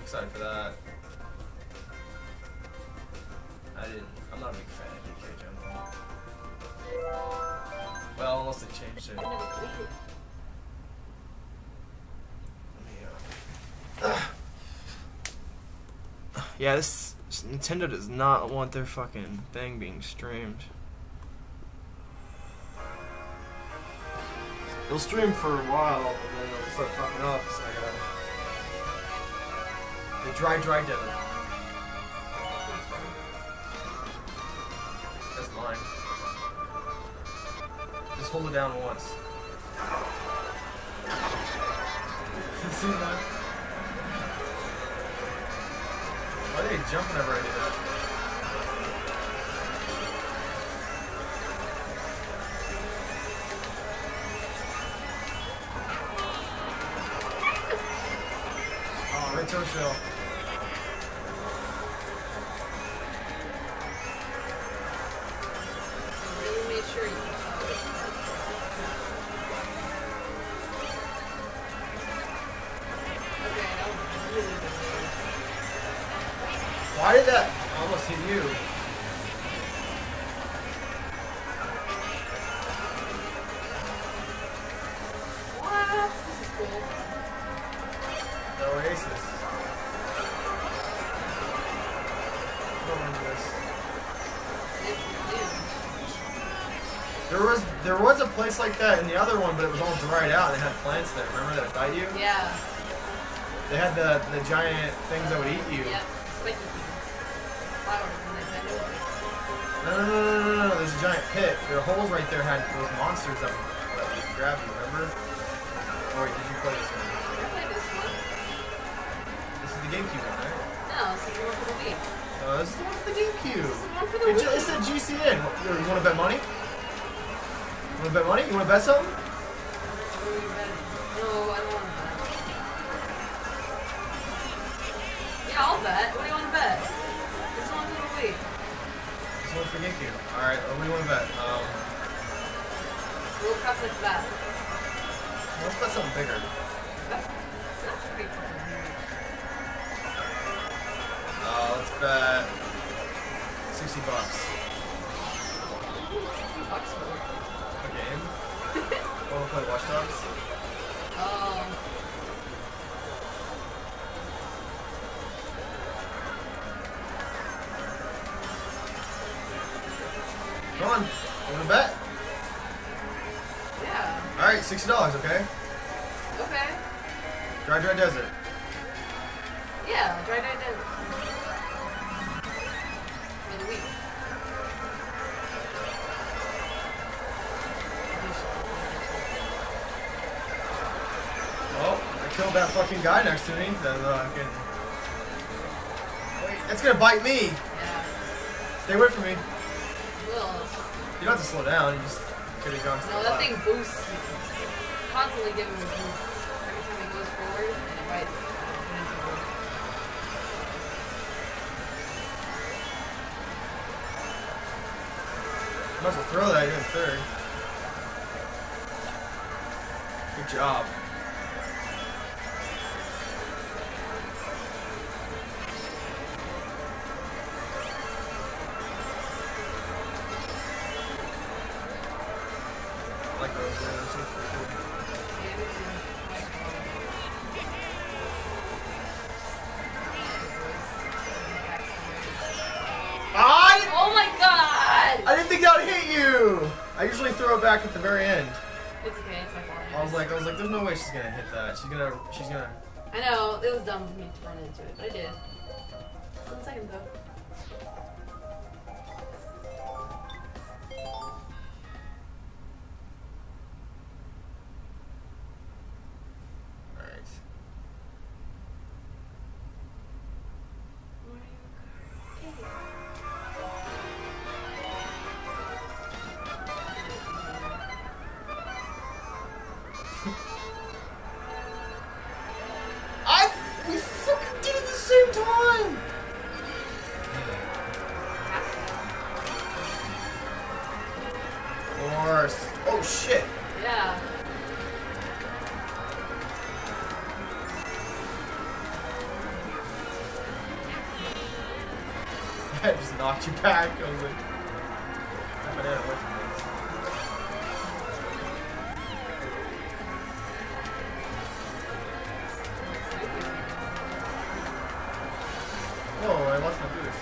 excited for that. I'm not a big fan of DK Jungle. Well, unless they changed it. Yeah, this Nintendo does not want their fucking thing being streamed. They'll stream for a while, and then they'll start fucking up. So I gotta. The dry desert. That's mine. Just hold it down once. You see that? Why are they jumping whenever I do that? Oh, red toe shell. Really made sure you Why did that almost hit you? What? This is cool. The Oasis. Go into this. There was a place like that in the other one, but it was all dried out and it had plants there. Remember that bite you? Yeah. They had the giant things that would eat you. Yep. Spiky things. Flowers and they bend over. No. There's a giant pit. The holes right there had those monsters that would grab you, remember? Or wait, did you play this one? I played this one. This is the GameCube one, right? No, this is the one for the Wii. This is the one for the GameCube. This is the one for the Wii. It said GCN. You want to bet money? You want to bet money? You want to bet something? What are you betting? No, I don't want to bet. Yeah, I'll bet. What do you want to bet? This one for the Wii. This one's for GameCube. Alright, what do you want to bet? World Cup that's that. Let's bet something bigger. That's pretty fucking weird. Let's bet $60. $60 for A game? Want to play Watch Dogs? Come on, you want to bet? Yeah. Alright, $60, okay? Okay. Dry Desert. Yeah, Dry Desert. For the Wii. Oh, I killed that fucking guy next to me. Wait, that's gonna bite me. Yeah. Stay away from me. Well, You don't have to slow down. You just could have gone to no, the that left. thing boosts. Constantly giving me boosts. Every time it goes forward, it bites. You might as well throw that. You're in third. Good job. I like those. Yeah, those are pretty cool. Oh my god! I didn't think that would hit you! I usually throw it back at the very end. It's okay, it's my fault. I was like, there's no way she's gonna hit that. She's gonna. I know, it was dumb of me to run into it, but I did. 1 second though. Alright. We fucking did it at the same time! Of course. Oh shit! Yeah. I just knocked you back. I was like, that banana away from me. Whoa, I lost my boost.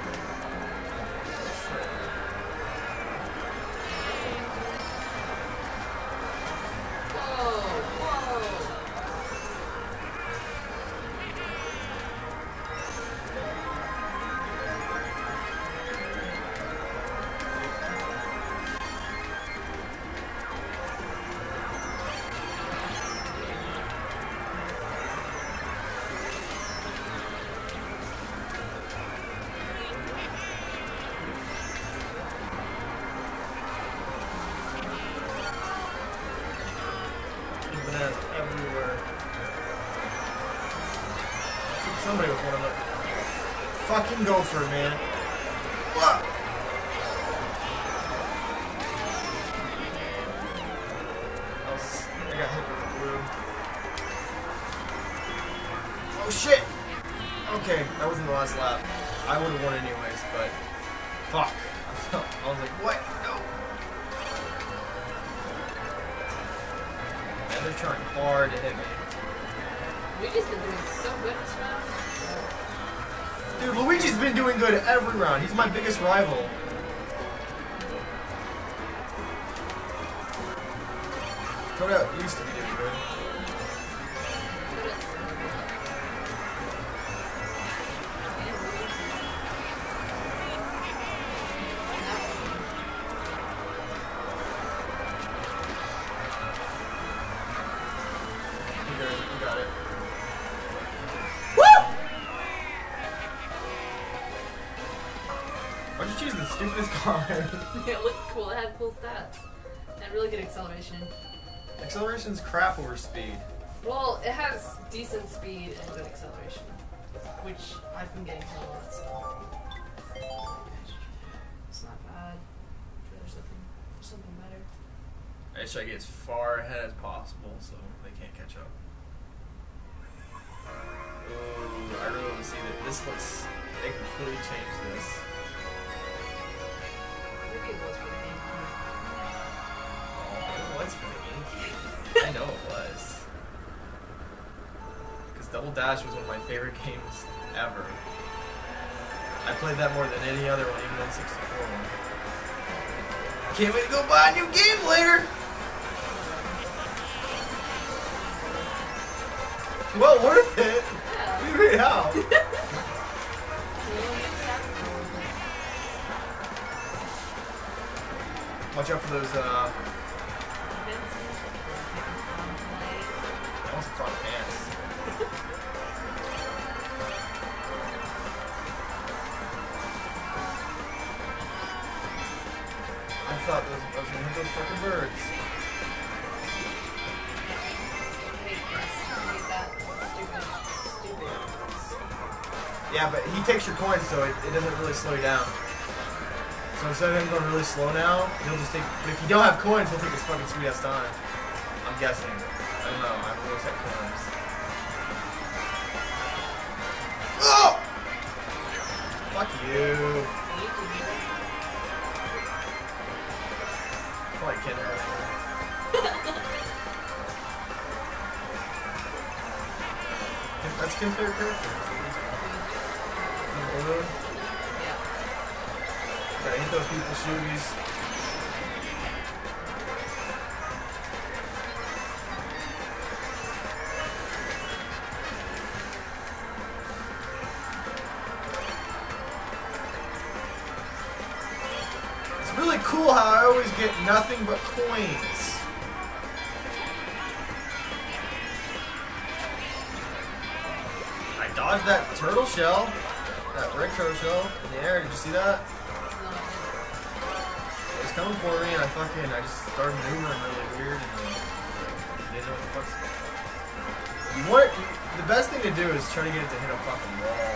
Bananas everywhere. Somebody with one of them. Fucking go for it, man. What? I got hit with the blue. Oh shit! Okay, that wasn't the last lap. I would have won anyways, but fuck. I was like, what? No. Man, they're trying hard to hit me. Luigi's been doing so good this round. Dude, Luigi's been doing good every round. He's my biggest rival. Koda used to be doing good. You got it. Woo! Why'd you choose the stupidest car? It looked cool. It had cool stats. It had really good acceleration. Acceleration's crap over speed. Well, it has decent speed and good acceleration, which I've been getting a lot, so it's not bad. There's something better. I just try to get as far ahead as possible so they can't catch up. Ooh, I really want to see that. This looks. They completely changed this. Maybe it was for the game. Oh, it was for the game. I know it was. Because Double Dash was one of my favorite games ever. I played that more than any other one, even on 64 one. Can't wait to go buy a new game later! Well worth it! Yeah. We made out! Watch out for those, I almost caught pants. I thought I was gonna hit those fucking birds. Yeah, but he takes your coins, so it doesn't really slow you down. So instead of him going really slow now, he'll just take. But if you don't have coins, he'll take his fucking sweet ass time. I'm guessing. I don't know. I've always had coins. Oh! Fuck you. Probably kidding her. That's Kim's favorite character. Yeah. Gotta hit those people's shooties. It's really cool how I always get nothing but coins. I dodged that turtle shell. That red turtle shell in the air. Did you see that? It was coming for me, and I just started maneuvering really weird, and didn't know what the fuck's. The best thing to do is try to get it to hit a fucking wall.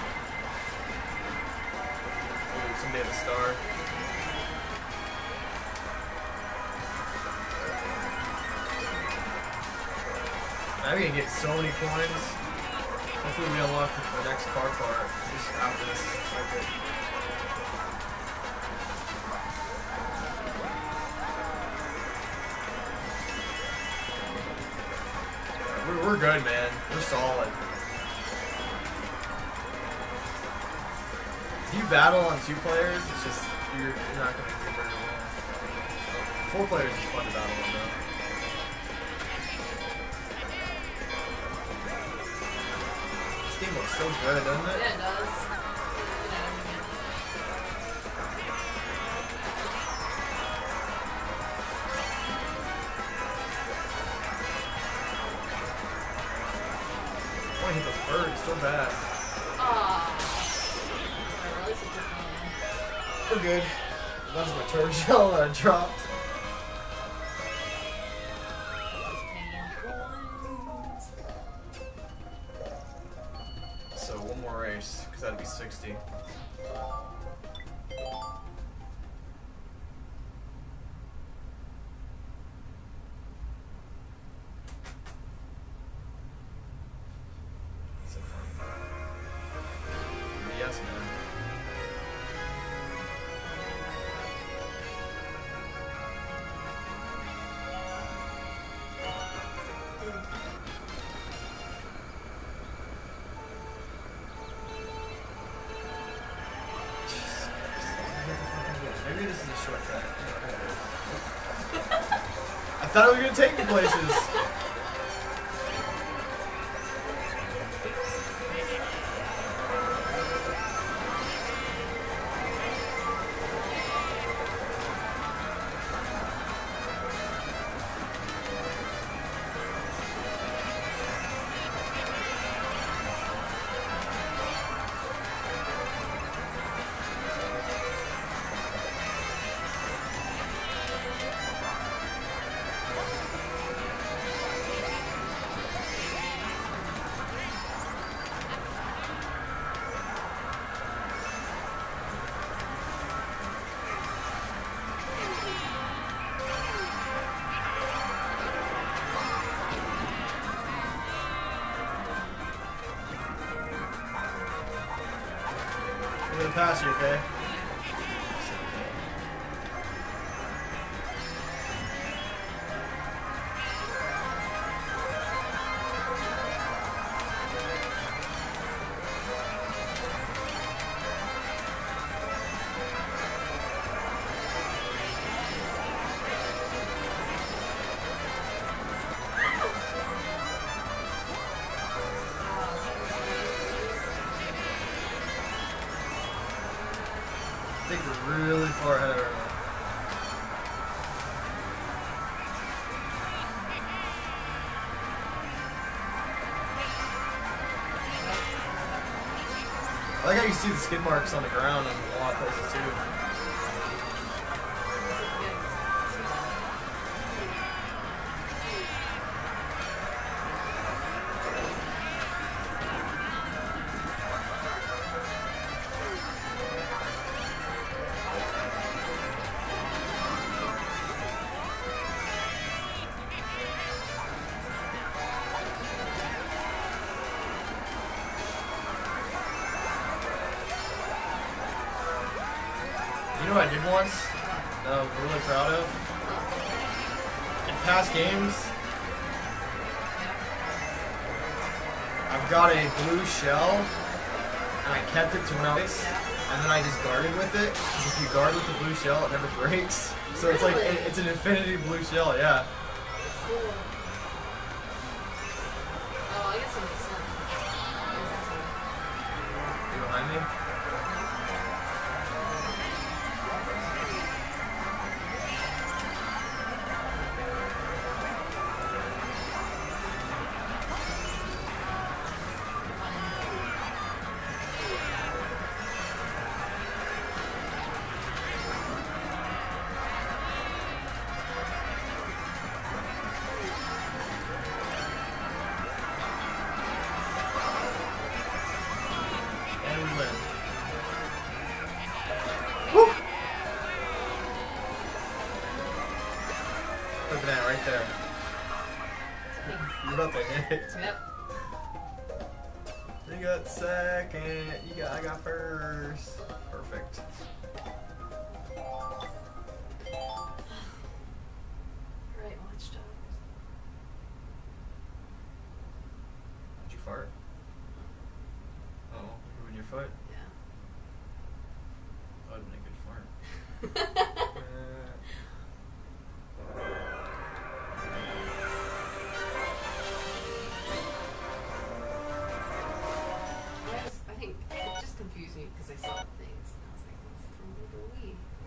Ooh, somebody had a star. Now we can get so many coins. Hopefully we unlock the next car part just after this circuit. we're good, man. We're solid. If you battle on 2 players, it's just you're not gonna do very well. 4 players is fun to battle on though. This game looks so good, doesn't it? Yeah, it does. I want to hit those birds so bad. We're good. That was my turtle shell that I dropped. So one more race, because that'd be 60. So fun. Yes, man. Maybe this is a shortcut. I thought it was gonna take me places. I'm gonna pass you, okay? I think we're really far ahead right now. I like how you see the skid marks on the ground in a lot of places too. You know what I did once that I was really proud of? In past games, I've got a blue shell, and I kept it to when I was, and then I just guarded with it. Because if you guard with the blue shell, it never breaks. So it's like, it's an infinity blue shell, yeah. Cool. Oh, I guess it makes sense. You behind me? Look at that right there. You're about to hit it. Yep. You got second. I got first. Perfect. Right, Watch Dogs. fart? Oh, ruin your foot? Yeah. That would have been a good fart. I think it just confused me because I saw things and I was like, what's from the Wii?